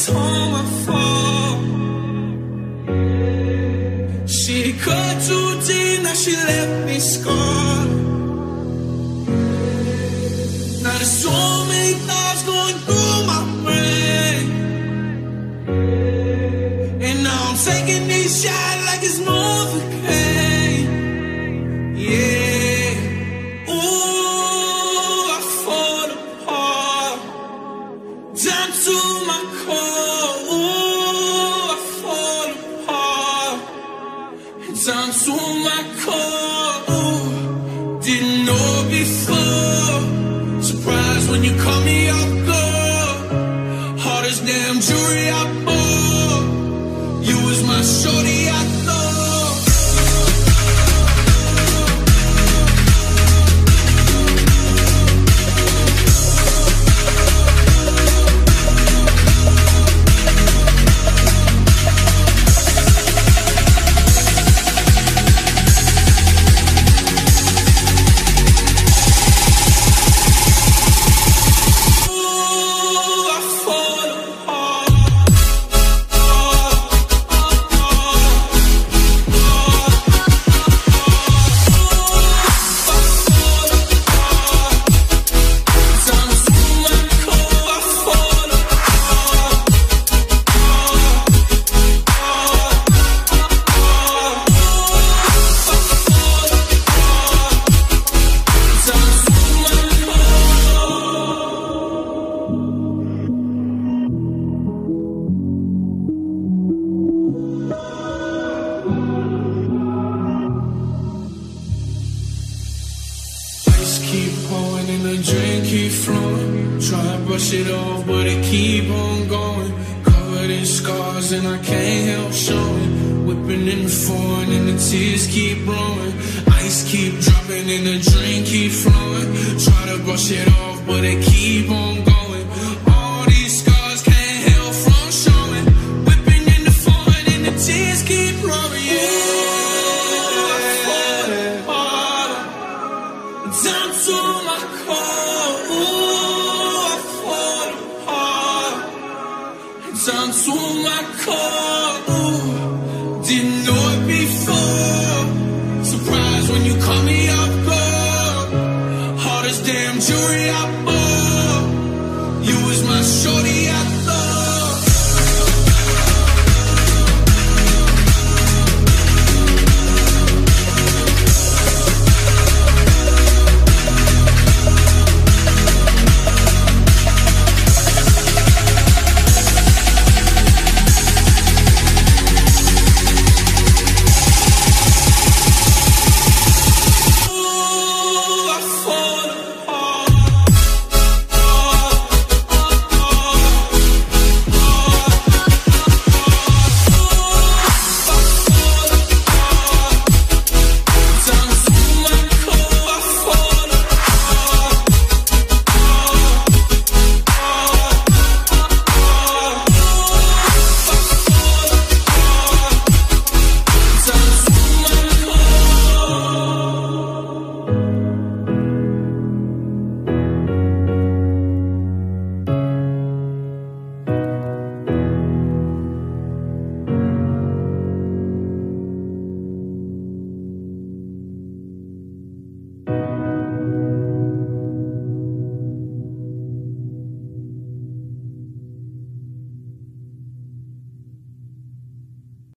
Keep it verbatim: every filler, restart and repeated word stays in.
it's all my fault. She cut too deep, now she left me scarred. Now there's so many thoughts going through my brain, and now I'm taking these shots like it's Novocaine. Yeah, ooh, I fall apart, down to my core. Ooh, I fall apart, down to my core. Ooh, didn't know before. Surprised when you call me off guard. Hardest damn jewelry I bought. You was my shorty, I thought. Keep pouring and the drink keep flowing. Try to brush it off, but it keep on going. Covered in scars and I can't help showing. Whipping in the foreign and the tears keep blowing. Ice keep dropping and the drink keep flowing. Try to brush it off, but it keep on going. All these scars can't help from showing. Whipping in the foreign and the tears keep blowing. Yeah. Down to my core, ooh, I fall apart. Down to my core.